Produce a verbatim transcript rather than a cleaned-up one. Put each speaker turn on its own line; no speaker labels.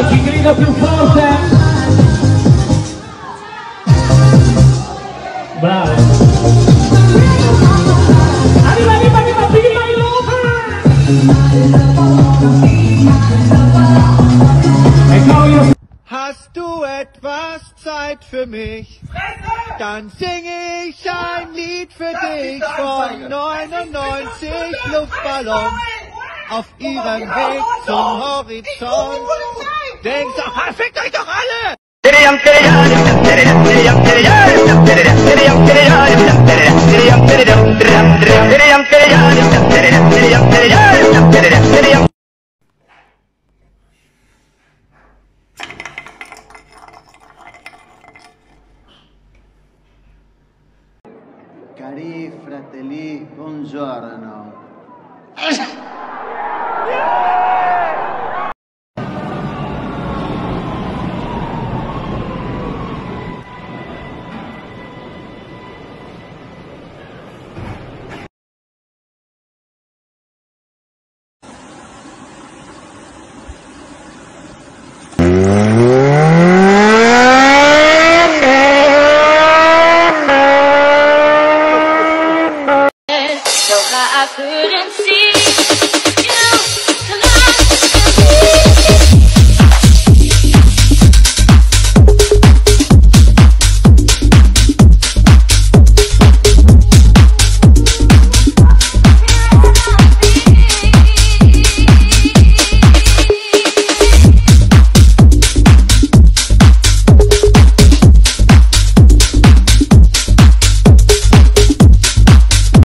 Chi grida più forte? Bravo. Arriva, arriva, arriva, prima di Luca!
Hast du etwas Zeit für mich? Dann singe ich ein Lied für dich von neunundneunzig Luftballons auf ihrem Weg zum Horizont. Denkt doch, fickt euch doch alle!
Cari fratelli, buongiorno.